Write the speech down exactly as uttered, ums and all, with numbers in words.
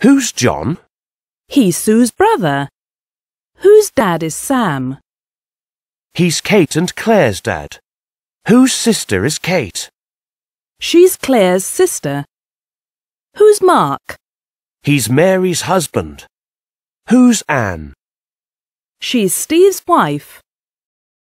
Who's John? He's Sue's brother. Whose dad is Sam? He's Kate and Claire's dad. Whose sister is Kate? She's Claire's sister. Who's Mark? He's Mary's husband. Who's Anne? She's Steve's wife.